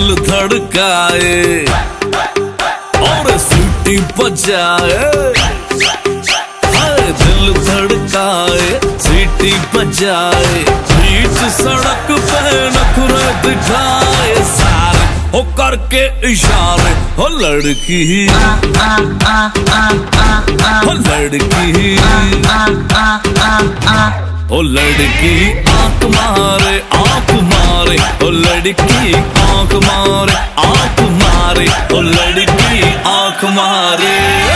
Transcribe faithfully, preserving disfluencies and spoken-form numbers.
दिल धड़काए और सीटी बजाए, हाय दिल धड़काए सीटी बजाए, बीच सड़क पे नखरे दिखाए सारे हो करके इशारे, हो लड़की हो लड़की ओ लड़की आंख मारे आंख मारे, ओ लड़की आंख मारे आंख मारे, ओ लड़की आंख मारे।